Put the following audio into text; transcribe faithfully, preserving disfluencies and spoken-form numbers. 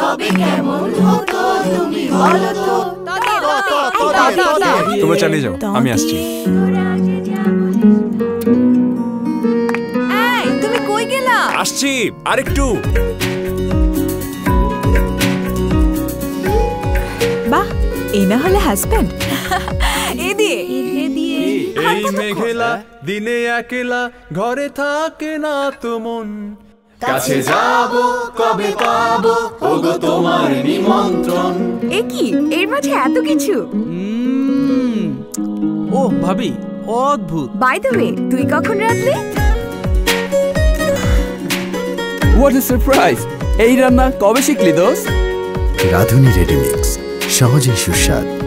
কবে কেমন হতো তুমি বলো তো। তোমরা চালিয়ে যাও, আমি আসছি। এই তুমি কই গেলা? আসছি আরেকটু। বাহ, এই না হলে হাজবেন্ড। এ দিয়ে এ দিয়ে এই মেঘলা দিনে একলা ঘরে থাকে না তো মন, কাছে যাব কবে পাবো ওগো তোমার নিমন্ত্রণ। এ কি এর মাঝে এত কিছু? ও ভাবি অদ্ভুত। বাই দ্য ওয়ে তুই কখন রাঁধলি? What a surprise! এই রান্না কবে শিখলি দোস্ত? রাধুনি রেডি মিক্স, সহজেই সুস্বাদ।